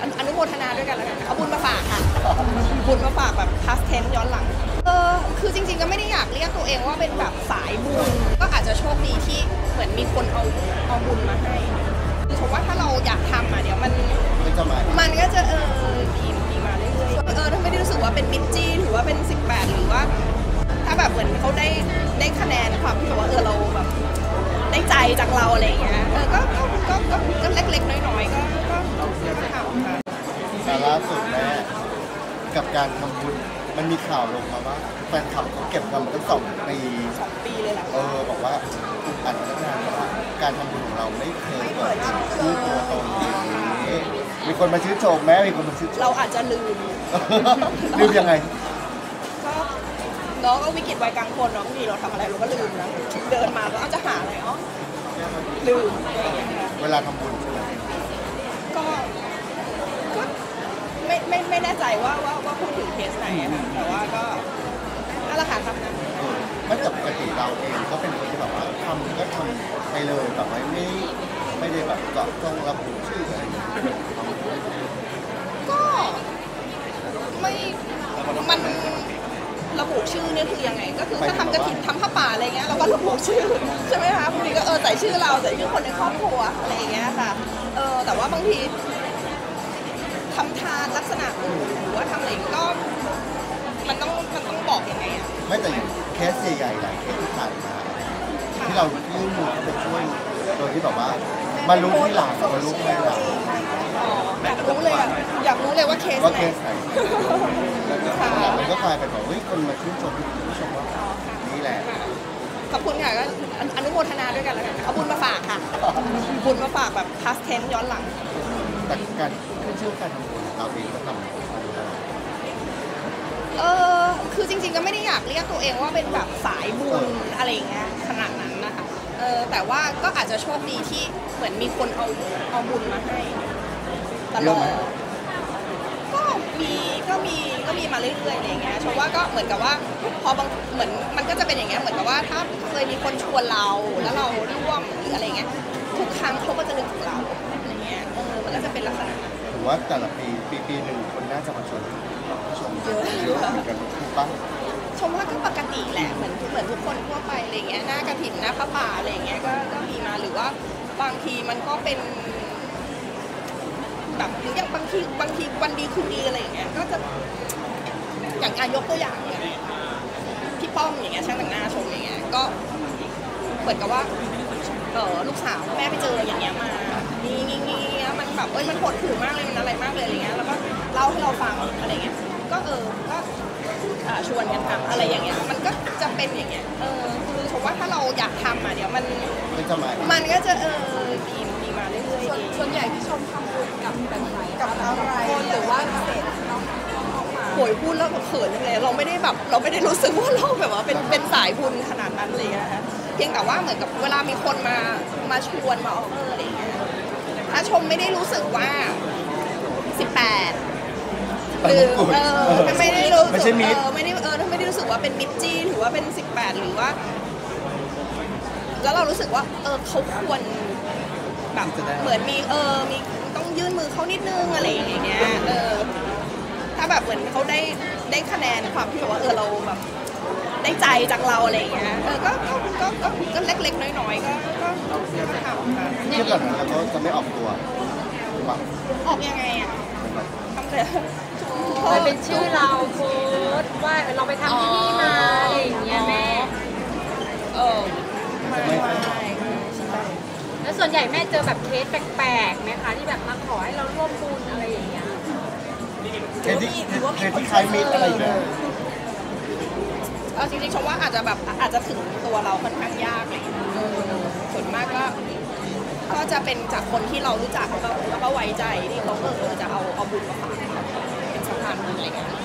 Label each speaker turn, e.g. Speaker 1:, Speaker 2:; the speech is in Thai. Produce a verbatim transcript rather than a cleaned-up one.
Speaker 1: อนุโมทนาด้วยกันแล้วกันเอาบุญมาฝากค่ะบุญมาฝากแบบพาสเทนย้อนหลังเออคือจริงๆก็ไม่ได้อยากเรียกตัวเองว่าเป็นแบบสายบุญก็อาจจะโชคดีที่เหมือนมีคนเอาเอาบุญมาให้คือผมว่าถ้าเราอยากทำอ่ะเดี๋ยวมันมันก็จะเออมีมีมาเรื่อยๆเออถ้าไม่ได้รู้สึกว่าเป็นมิตรจี้ถือว่าเป็นสิบแปดหรือว่าถ้าแบบเหมือนเขาได้ได้คะแนนความที่แบบว่าเออเราแบบได้ใจจากเราอะไรอย่างเงี้ยเออก็ก็ก็ก็เล็กๆน้อยๆก็ก็ก็ทำค่ะ
Speaker 2: แต่ล่าสุดแม่กับการทำบุญมันมีข่าวลงมาว่าแฟนคลับเขาเก็บเงินตั้งสองปี
Speaker 1: สองปีเลยแหละ
Speaker 2: เออบอกว่าอัดงานว่าการทำบุญของเราไม่เคยเปิดชื่อตัวตนมีคนมาชื่นชมแม่มีคนมาชื่นชม
Speaker 1: เราอาจจะลืม
Speaker 2: ลืมยังไง
Speaker 1: ก็น้องก็วิกฤตวัยกลางคนเนาะบางทีเราทำอะไรเราก็ลืมนะเดินมาก็จะหาอะไรอ๋อลืม
Speaker 2: เวลาทำบุญ
Speaker 1: ก็ก็ไม่ไม่ไม่แน่ใจว่าว่าว่าพูดถึงเคสไหนนะแต่ว่าก็นั่นแหละค่ะทำนะ
Speaker 2: ไม่แต่ปกติเราเองก็เป็นคนที่แบบว่าทำก็ทำไปเลยแบบไม่ไม่ไม่ได้แบบเจาะจงระบุชื่ออะไร
Speaker 1: ก็ไม่มันระบุชื่อเนี่ยคือยังไงก็คือถ้าทำกระถิ่นทำผ้าป่าอะไรเงี้ยเราก็ระบุชื่อใช่ไหมคะบางทีก็เออใส่ชื่อเราใส่ชื่อคนในครอบครัวอะไรอย่างเงี้ยค่ะเออแต่ว่าบางทีทำทานลักษณะอื่นหรือว่าทำอะไรก็มันต้องมันต้องบอกยังไงอ่ะ
Speaker 2: ไม่แต่เคสใหญ่ๆหลายเคสที่ผ่านมาที่เรายื่นมือไปช่วยโดยที่แบบว่ามารู้ที่หลังมารู้ที่หลัง
Speaker 1: อยากรู้เลยอ่ะอยากรู้เลยว่าเคสไหน
Speaker 2: มันก็กลายเป็นแบบเฮ้ยคนมาชื่นชมชื่นชมว่านี่แหละ
Speaker 1: ขอบคุณค่ะก็อนุโมทนาด้วยกันแล้วกันเอาบุญมาฝากค่ะบุญมาฝากแบบพาสเทนย้อนหลัง
Speaker 2: แต่การขึ้นชื่อการทำบุญเราเองก็ทำ
Speaker 1: เออคือจริงๆก็ไม่ได้อยากเรียกตัวเองว่าเป็นแบบสายบุญอะไรเงี้ยขนาดนั้นนะคะเออแต่ว่าก็อาจจะโชคดีที่เหมือนมีคนเอาเอาบุญมาให้ตลอดก็มีก็มีก็มีมาเรื่อยๆอะไรเงี้ยชมว่าก็เหมือนกับว่าพอบางเหมือนมันก็จะเป็นอย่างเงี้ยเหมือนกับว่าถ้าเคยมีคนชวนเราแล้วเราร่วมหรืออะไรเงี้ยทุกครั้งเขาก็จะนึกถึงเราอะไรเงี้ยเออมันก็จะเป็นลักษณะ
Speaker 2: ผมว่าแต่ละปีปีปีหนึ่งคนน่าจะมาชวนชมเยอะเยอะเหมือนกันถูกปะ
Speaker 1: ชมว่าก็ปกติแหละเหมือนเหมือนทุกคนทั่วไปอะไรเงี้ยหน้ากฐินหน้าพระป่าอะไรเงี้ยก็ก็มีมาหรือว่าบางทีมันก็เป็นแบบหรืออย่างบางทีบางทีวันดีคืนดีอะไรอย่างเงี้ยก็จะอย่างอายกตัวอย่างเนี่ยพี่ป้อมอย่างเงี้ยช่างแต่งหน้าชมอย่างเงี้ยก็เหมือนกับว่าเออลูกสาวแม่ไปเจออย่างเงี้ยมานี่นี่นี่มันแบบเอ้ยมันปวดหูมากเลยมันอะไรมากเลยอะไรเงี้ยแล้วก็เล่าให้เราฟังอะไรเงี้ยก็เออก็ชวนกันทำอะไรอย่างเงี้ยมันก็จะเป็นอย่างเงี้ยเออคือชมว่าถ้าเราอยากทำอ่ะเดี๋ยวมันมันก็จะเออมีมีมาเรื่อยๆ
Speaker 3: ส่วนใหญ่ที่ชมทำบุญกับแบบไหนกับอะไรหรือว่าเศษน้อง
Speaker 1: โวยพูดแล้วเขินเลยเราไม่ได้แบบเราไม่ได้รู้สึกว่าเราแบบว่าเป็นเป็นสายบุญขนาดนั้นเลยนะคะเพียงแต่ว่าเหมือนกับเวลามีคนมามาชวนมาออฟเฟอร์อะไรอย่างเงี้ยถ้าชมไม่ได้รู้สึกว่าสิบแปดหรือเออไม่ได้รู้สึกเออไม่ได้เออไม่ได้รู้สึกว่าเป็นมิตรจี้ถือว่าเป็นสิบแปดหรือว่าแล้วเรารู้สึกว่าเออเขาควรแบบเหมือนมีเออมีต้องยื่นมือเขานิดนึงอะไรอย่างเงี้ยเออถ้าแบบเหมือนเขาได้ได้คะแนนความที่แบบว่าเออเราแบบได้ใจจากเราอะไรอย่างเงี้ยเออก็ก็ก็ก็เล็กๆน้อยๆก็ก็ทำค่ะ
Speaker 2: เทียบกับนั้นแล้วก็จะไม่ออกตัว
Speaker 1: ออกยังไงอ่ะทำเลย
Speaker 3: มันเป็นชื่อเราโพสว่าเราไปทำที่นี่มาอะไรอย่างเงี้ยแม่
Speaker 1: เออไม่ไม่
Speaker 3: แล้วส่วนใหญ่แม่เจอแบบเคสแปลกๆไหมคะที่แบบมาขอให้เราร่วมบุญอะไรอย่างเงี้ย
Speaker 2: เคสที่เคสที่คล้ายมิตรอะไรเนี่ย
Speaker 1: เอาจริงๆชมว่าอาจจะแบบอาจจะถึงตัวเราค่อนข้างยากเลยส่วนมากก็ก็จะเป็นจากคนที่เรารู้จักแล้วก็ไว้ใจที่เขาเออจะเอาเอาบุญมาฝากเป็นสะพานบุญอะไรเงี้ย